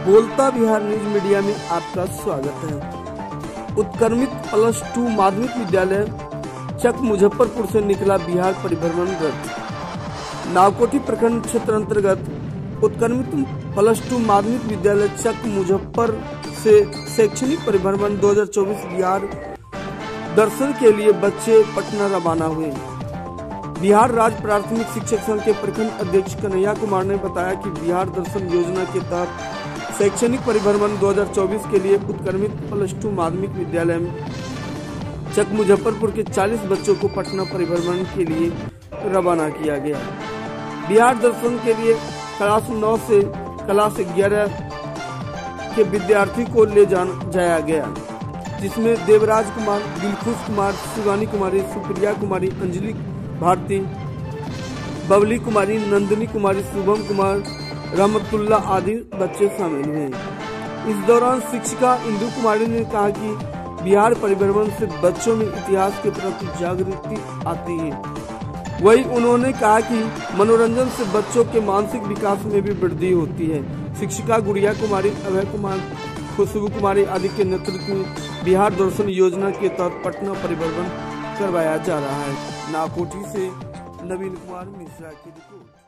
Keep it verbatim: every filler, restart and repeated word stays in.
बोलता Bihar news media में आपका स्वागत है। उत्क्रमित प्लस टू माध्यमिक विद्यालय चक मुजफ्फरपुर से निकला बिहार परिभ्रमण रथ। नावकोठी प्रखंड क्षेत्र अंतर्गत उत्क्रमित प्लस टू माध्यमिक विद्यालय चक मुजफ्फर से शैक्षणिक परिभ्रमण दो हज़ार चौबीस बिहार दर्शन के लिए बच्चे पटना रवाना हुए। बिहार राज्य प्राथमिक शिक्षक संघ के प्रखंड अध्यक्ष कन्हैया कुमार ने बताया कि बिहार दर्शन योजना के तहत शैक्षणिक परिभ्रमण दो हज़ार चौबीस के लिए उत्क्रमित प्लस टू माध्यमिक विद्यालय चक मुजफ्फरपुर के चालीस बच्चों को पटना परिभ्रमण के लिए रवाना किया गया। बिहार दर्शन के लिए क्लास नौ से क्लास ग्यारह के विद्यार्थी को ले जाया गया, जिसमें देवराज कुमार, दिलखुश कुमार, शिवानी कुमारी, सुप्रिया कुमारी, अंजलि भारती, बबली कुमारी, नंदिनी कुमारी, शुभम कुमार, रहमतुल्ला आदि बच्चे शामिल हुए। इस दौरान शिक्षिका इंदु कुमारी ने कहा कि बिहार परिभ्रमण से बच्चों में इतिहास के प्रति जागृति आती है। वही उन्होंने कहा कि मनोरंजन से बच्चों के मानसिक विकास में भी वृद्धि होती है। शिक्षिका गुड़िया कुमारी, अभय कुमार, खुशबू कुमारी आदि के नेतृत्व में बिहार दर्शन योजना के तहत पटना परिभ्रमण करवाया जा रहा है। नावकोठी से नवीन कुमार मिश्रा की रिपोर्ट।